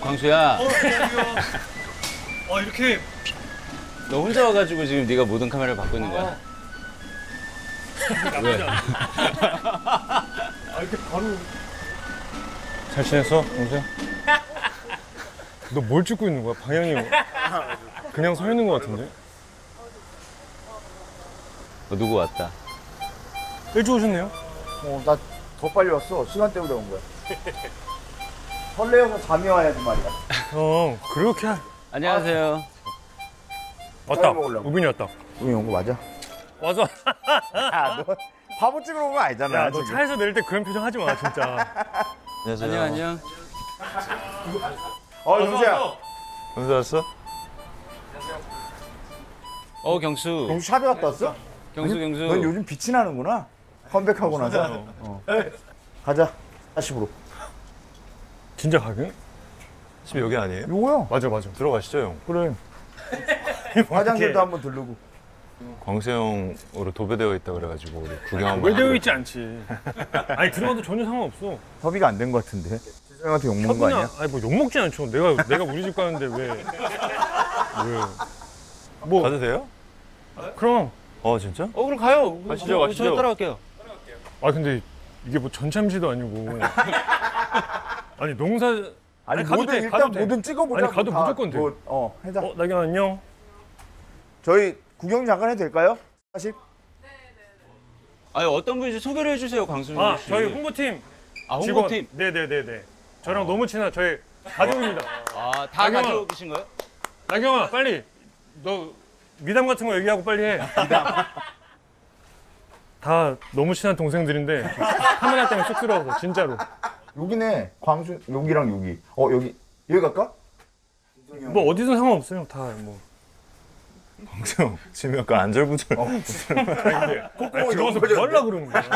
광수야. 이렇게. 너 혼자 와가지고 지금 네가 모든 카메라를 받고 있는 거야? 왜? 이렇게 바로. 잘 지냈어, 광수야? 너 뭘 찍고 있는 거야? 방향이 그냥 서 있는 거 같은데? 너 누구 왔다? 일찍 오셨네요? 나 더 빨리 왔어. 시간 때문에 온 거야. 설레어서 잠이 와야지 말이야. 형, 그렇게 안녕하세요. 왔다. 먹으려고. 우빈이 왔다. 우리 온 거 맞아? 와서. 야, 너 바보 찍으러 온 거 아니잖아. 야, 너 차에서 내릴 때 그런 표정 하지 마, 진짜. 안녕, 안녕. 경수야. 언제 왔어? 경수. 경수 샵에 갔다 왔어? 경수. 넌 요즘 빛이 나는구나. 컴백하고 나서. 가자. 40으로. 진짜 가게? 집 여기 아니에요? 요거요. 맞아. 들어가시죠, 형. 그래. 화장실도 한번 들르고. 광수 형으로 도배되어 있다 그래가지고 우리 구경 한번. 왜 되어 있지 않지. 아니, 들어가도 전혀 상관없어. 협의가 안 된 것 같은데. 지성한테 욕먹는 거 아니야? 아니, 뭐 욕먹지 않죠. 내가 우리 집 가는데 왜. 뭐. 가도 돼요? 그럼. 진짜? 그럼 가요. 가시죠. 저 따라갈게요. 아, 근데 이게 뭐 전참시도 아니고. 아니, 농사. 아니, 가도 뭐든 돼, 일단 가도 돼. 뭐든 찍어보자. 아니, 가도 무조건 돼. 해자. 나경 안녕. 저희 구경 잠깐 해도 될까요? 사실. 아니, 어떤 분인지 소개를 해주세요, 광수 씨. 저희 홍보팀. 홍보팀. 직원. 네네네네. 저랑 너무 친한 저희 가족입니다. 다 나경아. 가지고 계신 거예요? 나경아, 빨리. 너 미담 같은 거 얘기하고 빨리 해. 다 너무 친한 동생들인데 카메라 때문에 쑥스러워서 진짜로. 여기네. 광수 여기랑 여기. 여기 갈까? 뭐 어디든 상관없어요. 다 뭐. 광수 형 지금 약간 안절부절. 들어와서 뭐 하려고 그러는 거야.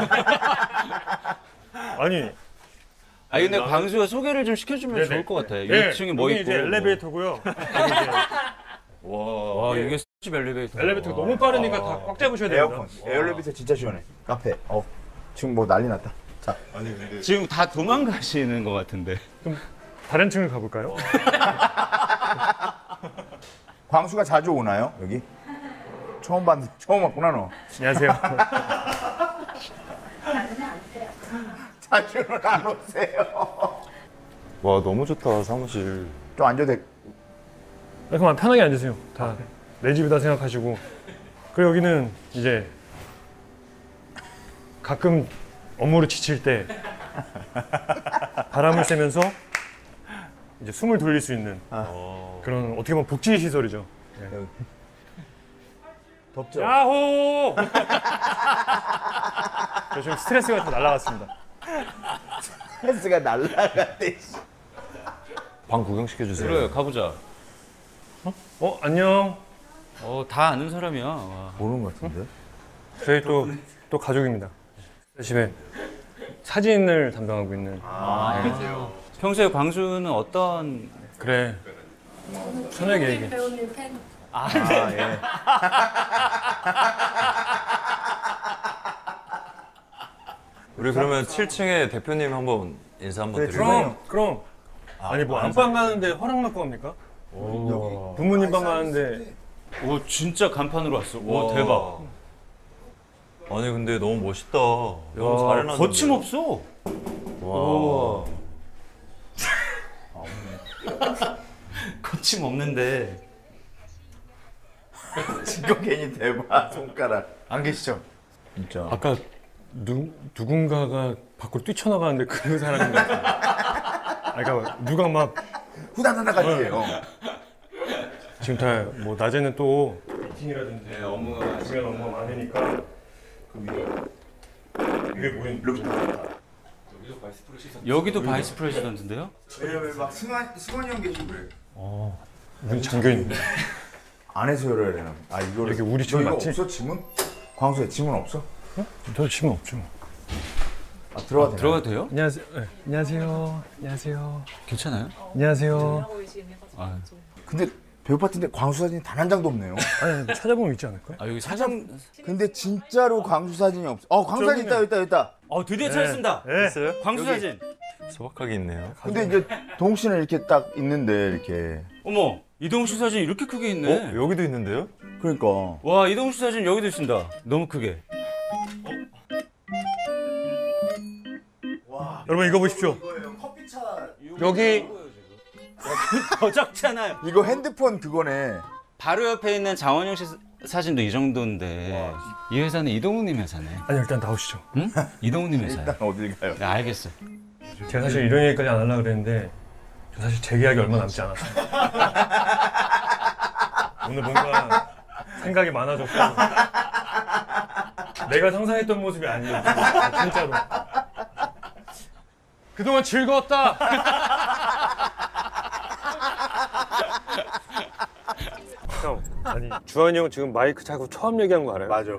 아니. 근데 광수가 소개를 좀 시켜주면 네네. 좋을 것 같아. 네, 2층에 뭐 여기 있고. 이제 엘리베이터고요. 와, 이게 집 엘리베이터. 엘리베이터가 너무 빠르니까 다 꽉 잡으셔야 됩니다. 에어컨. 에어컨 진짜 시원해. 카페. 지금 뭐 난리 났다. 자. 지금 다 도망가시는 것 같은데. 좀 다른 층을 가볼까요? 광수가 자주 오나요? 여기? 처음 왔구나 너. 안녕하세요. 자주는 안 오세요. 와 너무 좋다 사무실. 좀 앉아도 돼. 그만 편하게 앉으세요. 다 내 집이다 생각하시고. 그리고 여기는 이제 가끔 업무로 지칠 때 바람을 쐬면서 이제 숨을 돌릴 수 있는 그런 어떻게 보면 복지 시설이죠. 네. 덥죠? 야호! 저 지금 스트레스가 다 날라갔습니다. 펜스가 날라갔대. 방 구경시켜주세요. 그래, 가보자. 안녕. 다 아는 사람이야. 와. 모르는 것 같은데? 저희 또 가족입니다. 집에 사진을 담당하고 있는. 평소에 광수는 어떤 그래. 편하게 얘기해. 배우님 팬. 예. 우리 그러면 7층에 대표님 한번 인사 한번 그래, 드릴까요? 그럼. 아니 뭐 안방 가는데 허락 받고 합니까? 부모님 방 가는데. 오, 진짜 간판으로 왔어. 와, 대박. 아니 근데 너무 멋있다. 너무 잘 해놨는데. 거침없어. 와. 거침없는데. 지금 괜히 대박 손가락. 안 계시죠? 진짜. 아까 누군가가 밖으로 뛰쳐나가는데 그 사람인 것 같아. 그러니까 누가 막 후다다다 같이 해요. 지금 다 뭐 낮에는 또 미팅이라든지 업무가 중요한 업무가 많으니까 이게 뭐인? 여기도 바이스 프레지던트인데요? 왜냐면 막 승환이 형 계시고 그래. 문이 잠겨 있네. 안에서 열어야 되나? 이거를. 여기 우리 집 너 맞지? 이거 없어 지문? 광수야 지문 없어? 저 치면 없죠. 들어가도 되나? 들어가도 돼요? 안녕하세요. 네. 안녕하세요. 안녕하세요. 괜찮아요? 안녕하세요. 근데 배우 파트인데 광수 사진이 단 한 장도 없네요. 아니 찾아보면 있지 않을까요? 여기 사장. 근데 진짜로 광수 사진이 없어. 광수 사진 있다. 드디어 찾았습니다. 네. 있어요? 광수 사진. 소박하게 있네요. 근데 이제 동욱 씨는 이렇게 딱 있는데 이렇게. 어머, 이동욱 씨 사진 이렇게 크게 있네. 여기도 있는데요? 그러니까. 와, 이동욱 씨 사진 여기도 있습니다. 너무 크게. 여러분 이거 보십시오. 여기 더 작잖아요. 이거 핸드폰 그거네. 바로 옆에 있는 장원영 씨 사진도 이 정도인데 이 회사는 이동욱님 회사네. 아니 일단 나오시죠. 응? 이동욱님 회사야. 일단 어딜 가요? 네, 알겠어. 제가 사실 이런 얘기까지 안 하려고 그랬는데 저 사실 재계약이 얼마 남지 않았어요. 오늘 뭔가 생각이 많아졌고 내가 상상했던 모습이 아니었어. 진짜로. 그동안 즐거웠다. 형, 아니 주한이 형 지금 마이크 차고 처음 얘기한 거 알아요? 맞아.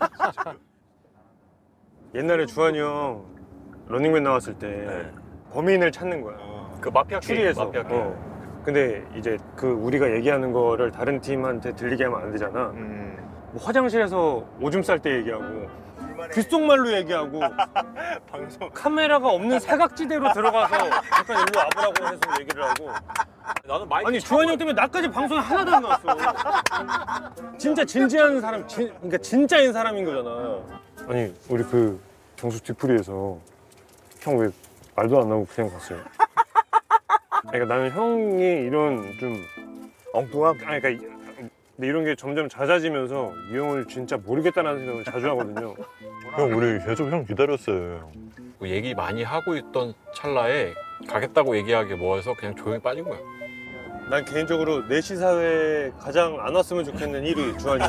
옛날에 주한이 형 런닝맨 나왔을 때 범인을 찾는 거야. 그 마피아 추리해서. 마피아 게임. 근데 이제 그 우리가 얘기하는 거를 다른 팀한테 들리게 하면 안 되잖아. 뭐 화장실에서 오줌 쌀 때 얘기하고 귓속말로 얘기하고 방송 카메라가 없는 사각지대로 들어가서 약간 일로 와보라고 해서 얘기를 하고. 나는 마이크 아니 주한이 형 때문에 나까지 방송에 하나도 안 나왔어. 진짜 진지한 사람, 그러니까 진짜인 사람인 거잖아. 아니 우리 그 경수 뒤풀이에서 형 왜 말도 안 하고 그냥 갔어요? 그러니까 나는 형이 이런 좀 엉뚱함? 아니 그러니까 근데 이런 게 점점 잦아지면서 이 형을 진짜 모르겠다는 생각을 자주 하거든요. 형 우리 계속 형 기다렸어요. 뭐 얘기 많이 하고 있던 찰나에 가겠다고 얘기하기 뭐해서 그냥 조용히 빠진 거야. 난 개인적으로 내시 사회에 가장 안 왔으면 좋겠는 1위 주한이 형.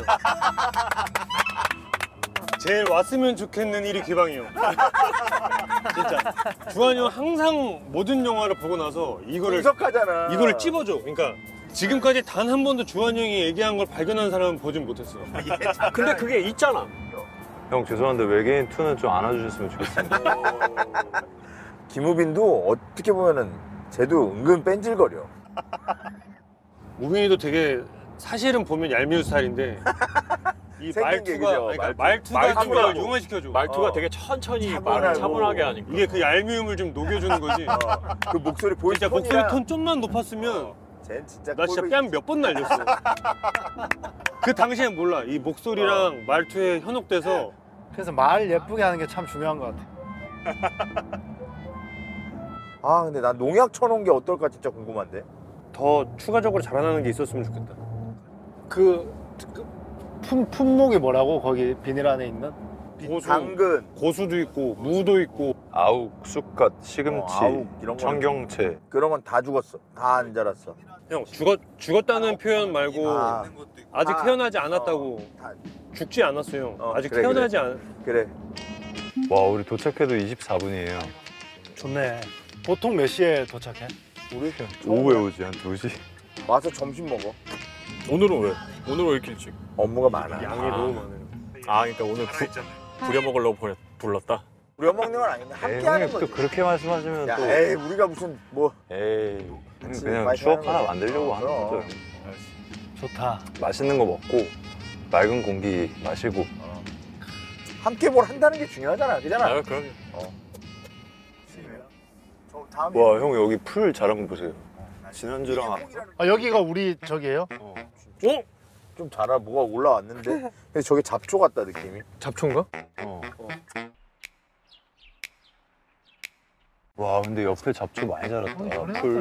제일 왔으면 좋겠는 1위 기방이 형. 진짜 주한이 형 항상 모든 영화를 보고 나서 이거를 찝어줘. 그러니까 지금까지 단 한 번도 주한이 형이 얘기한 걸 발견한 사람은 보진 못했어. 근데 그게 있잖아. 형 죄송한데 외계인 2는 좀 안아주셨으면 좋겠습니다. 김우빈도 어떻게 보면은 쟤도 은근 뺀질거려. 우빈이도 되게 사실은 보면 얄미운 스타일인데 이 생긴 게 말투가 그죠, 그러니까 말투. 말투가 좀 말투라고. 융화시켜줘. 말투가 되게 천천히 차분하고. 말을 차분하게 하니까. 이게 그 얄미움을 좀 녹여주는 거지. 그 목소리 보이 진짜 목소리 톤 좀만 높았으면 쟤는 진짜 나 진짜 뺨 몇 번 날렸어. 그 당시엔 몰라. 이 목소리랑 말투에 현혹돼서 그래서 말 예쁘게 하는 게 참 중요한 것 같아. 아 근데 난 농약 쳐놓은 게 어떨까 진짜 궁금한데. 더 추가적으로 자라나는 게 있었으면 좋겠다. 품목이 뭐라고 거기 비닐 안에 있는? 고수, 당근, 고수도 있고 무도 있고. 아욱, 쑥갓, 시금치, 아욱 이런 거 청경채. 그런 건 다 죽었어. 다 안 자랐어. 형 죽었다는 표현 말고 아, 아직 아, 태어나지 않았다고. 다, 죽지 않았어요. 아직 그래, 태어나지 그래. 그래. 와 우리 도착해도 24분이에요. 좋네. 보통 몇 시에 도착해? 우리 오후에 오지 한 2시. 와서 점심 먹어. 오늘은 왜? 오늘은 왜 이렇게 일찍? 업무가 많아. 양이 너무 많아요. 아 그러니까 오늘 부려먹으려고 불렀다? 우리 먹는 건 아닌데 함께 에이, 하는 형님 거지. 또 그렇게 말씀하시면 야, 또 에이 우리가 무슨 뭐 에이 그치, 그냥 많이 추억 하는 하나 거지. 만들려고 하는 그럼. 거죠. 좋다. 맛있는 거 먹고 맑은 공기 마시고. 함께 뭘 한다는 게 중요하잖아. 그잖아. 아 그럼요. 저 다음에 와 형 여기 풀 자란 거 보세요. 지난주랑 아 여기가 우리 저기예요? 좀 자라 뭐가 올라왔는데 근데 저게 잡초 같다 느낌이. 잡초인가? 와 근데 옆에 잡초 많이 자랐다. 풀.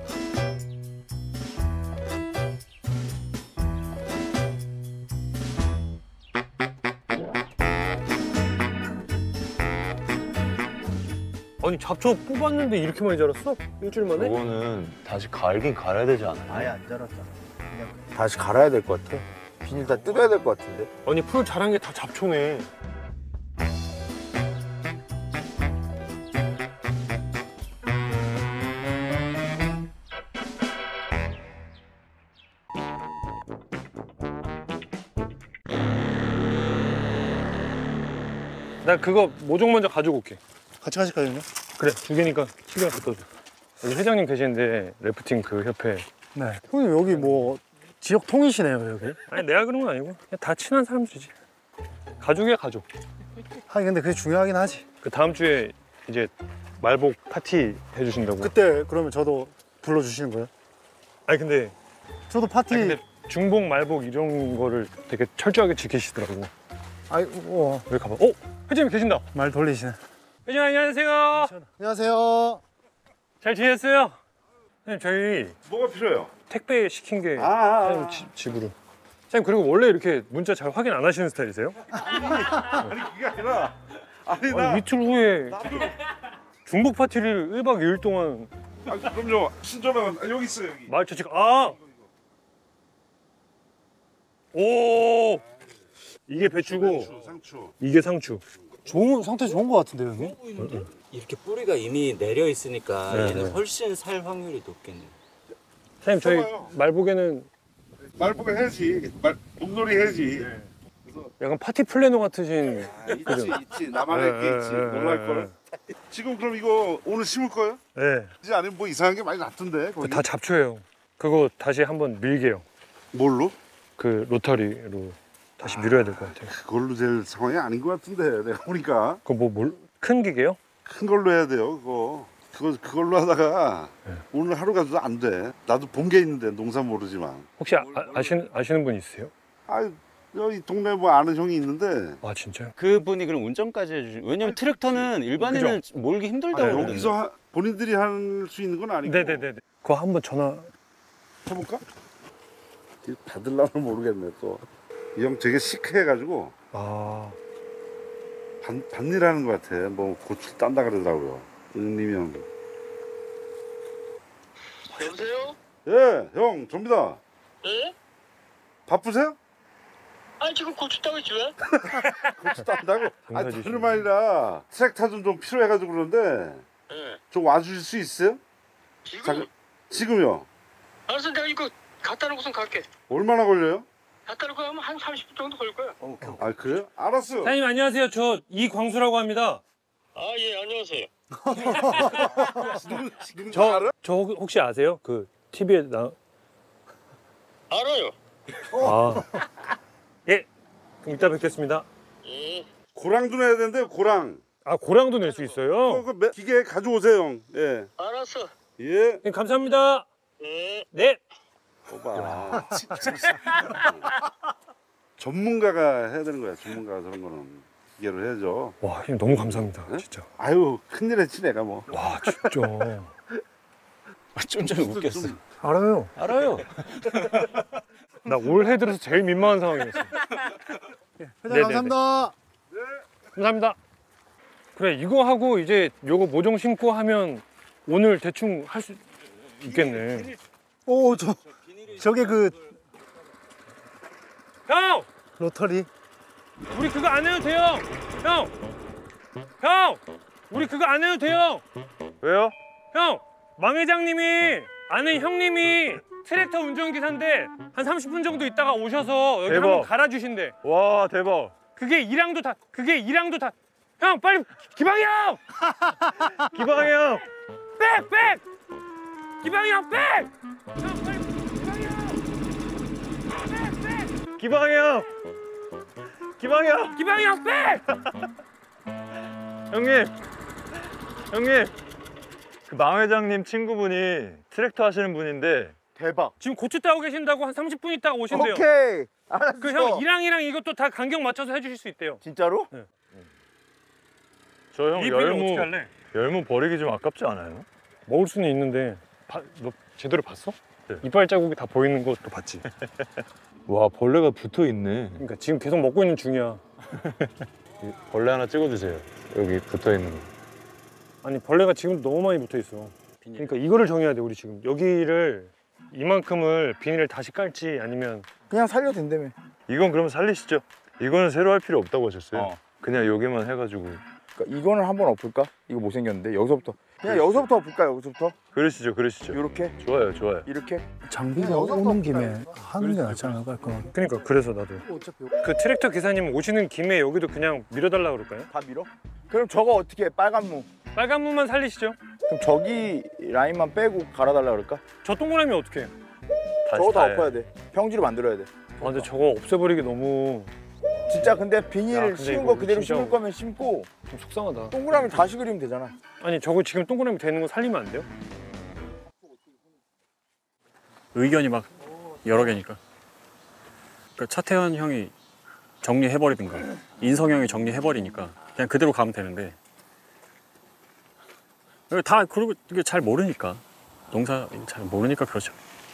아니 잡초 뽑았는데 이렇게 많이 자랐어? 일주일 만에? 저거는 다시 갈긴 갈아야 되지 않아요? 아예 안 자랐잖아. 그냥 다시 갈아야 될 것 같아. 비닐 다 뜯어야 될 것 같은데. 아니 풀 자란 게 다 잡초네. 나 그거 모종 먼저 가지고 올게. 같이 가실까요, 형님? 그래, 두 개니까 시간 갖다 줘. 여기 회장님 계시는데 래프팅 그 협회. 네. 형님 여기 뭐 지역 통이시네요, 여기. 아니 내가 그런 건 아니고 그냥 다 친한 사람들이지. 가족이야 가족. 하긴 근데 그게 중요하긴 하지. 그 다음 주에 이제 말복 파티 해주신다고. 그때 그러면 저도 불러주시는 거예요? 아니 근데 저도 파티. 중복 말복 이런 거를 되게 철저하게 지키시더라고. 아이고 여기 가봐. 회장님 계신다. 말 돌리시네. 회장님 안녕하세요. 안녕하세요. 잘 지냈어요? 선생님 저희 뭐가 필요해요? 택배 시킨 게 사장님 집으로. 선생님 그리고 원래 이렇게 문자 잘 확인 안 하시는 스타일이세요? 아니 그게 아니라 아니 나 아니, 이틀 후에 중복 파티를 1박 2일 동안 그럼요 신전화가 여기 있어요 여기. 말처 지금 오 이게 배추고 상추. 이게 상추. 상태 좋은 거 같은데요, 형님? 이렇게 뿌리가 이미 내려 있으니까 네, 얘는 네. 훨씬 살 확률이 높겠네요. 선생님 저희 봐봐요. 말복에는 말보가 해야지. 몸놀이 해야지. 약간 파티 플래너 같으신 그죠? 있지 나만의 게 있지. 놀랄 걸. 지금 그럼 이거 오늘 심을 거예요? 네. 이제 아니면 뭐 이상한 게 많이 났던데 거기. 다 잡초예요. 그거 다시 한번 밀게요. 뭘로? 그 로터리로 다시 밀어야 될 것 같아요. 그걸로 될 상황이 아닌 것 같은데 내가 보니까 그거 큰 기계요? 큰 걸로 해야 돼요 그거. 그걸로 하다가 오늘 하루가 안 돼. 나도 본 게 있는데 농사 모르지만. 혹시 아시는 분 있으세요? 여기 동네 뭐 아는 형이 있는데 아 진짜요? 그분이 그럼 운전까지 해주시. 왜냐면 트랙터는 일반인은 몰기 힘들다고 그러거든요. 여기서 본인들이 할 수 있는 건 아니고. 네네네. 그거 한번 전화. 해볼까? 받을라면 모르겠네 또. 이 형 되게 시크해가지고 반일하는 것 같아. 뭐 고추 딴다 그러더라고요. 은님이 형. 여보세요? 예, 형 접니다. 예? 바쁘세요? 아니 지금 고추 따고 있지 왜? 고추 딴다고? 아니 농사지시네. 다름 아니라 트랙터 좀 필요해가지고 그러는데 예. 좀 와주실 수 있어요? 지금? 지금요? 알았어 내가 이거 갖다 놓고선 갈게. 얼마나 걸려요? 갖다 놓고 하면 한 30분 정도 걸릴 거야. 아 그래요? 알았어요. 사장님 안녕하세요. 저 이광수라고 합니다. 아 예 안녕하세요. 저 알아? 저 혹시 아세요? 그 TV에 나. 알아요. 예. 그럼 이따 뵙겠습니다. 예. 고랑도 내야 되는데 고랑. 고랑도 낼 수 있어요? 기계 가져오세요 형. 예. 알았어. 예. 네, 감사합니다. 예. 네. 봐봐. 전문가가 해야 되는 거야. 전문가가 그런 거는 기계로 해야죠. 와, 형님 너무 감사합니다. 네? 진짜. 아유 큰일 했지 내가 뭐. 와, 진짜. 좀 전에 웃겼어. 알아요. 알아요. 나 올해 들어서 제일 민망한 상황이었어. 회장 네네네. 감사합니다. 감사합니다. 그래, 이거 하고 이제 요거 모종 심고 하면 오늘 대충 할 수 있겠네. 오, 저게 그 형! 로터리. 우리 그거 안 해도 돼요. 형! 형! 우리 그거 안 해도 돼요. 왜요? 형! 망 회장님이 아는 형님이 트랙터 운전기사인데 한 30분 정도 있다가 오셔서 여기 대박. 한번 갈아주신대. 와 대박. 그게 일량도 다 형 빨리 기방이 형! 기방이 형! 백! 기방이 형 백! 형 빨리 기방이 형! 백! 기방이 형! 기방이 형 백! 형님 그 망 회장님 친구분이 트랙터 하시는 분인데 대박. 지금 고추 따고 계신다고 한 30분 있다가 오신대요. 오케이. 알았어. 그 형 이랑이랑 이것도 다 간격 맞춰서 해주실 수 있대요. 진짜로? 저 형 이 비를 어떻게 할래? 열무 버리기 좀 아깝지 않아요? 먹을 수는 있는데 너 제대로 봤어? 네. 이빨 자국이 다 보이는 것도 봤지? 와 벌레가 붙어 있네. 그러니까 지금 계속 먹고 있는 중이야. 벌레 하나 찍어주세요. 여기 붙어 있는 거. 아니 벌레가 지금 너무 많이 붙어 있어. 그러니까 이거를 정해야 돼 우리 지금. 여기를 이만큼을 비닐을 다시 깔지 아니면 그냥 살려도 된다며. 이건 그러면 살리시죠. 이거는 새로 할 필요 없다고 하셨어요. 그냥 여기만 해가지고. 그러니까 이거는 한번 엎을까? 이거 못생겼는데 여기서부터 그냥 여기서부터 엎을까? 여기서부터 그러시죠. 이렇게 좋아요. 이렇게 장비가 오는 김에 하는 게 낫지 않을까? 그러니까 그래서 나도 어차피 그 트랙터 기사님 오시는 김에 여기도 그냥 밀어달라 그럴까요? 다 밀어? 그럼 저거 어떻게 해? 빨간 무 빨간 문만 살리시죠. 그럼 저기 라인만 빼고 갈아달라 그럴까? 저 동그라미 어떻게 해? 저거 다 해요. 엎어야 돼. 평지로 만들어야 돼. 아 근데 저거 없애버리기 너무 진짜 근데 야, 비닐 근데 심은 이거 거 그대로 진짜- 심을 거면 심고 좀 속상하다. 동그라미 다시 그리면 되잖아. 아니 저거 지금 동그라미 되는 거 살리면 안 돼요? 의견이 막 여러 개니까. 그러니까 차태현 형이 정리해버리든가 인성 형이 정리해버리니까 그냥 그대로 가면 되는데 다 그리고 이게 잘 모르니까 농사 잘 모르니까 그렇죠.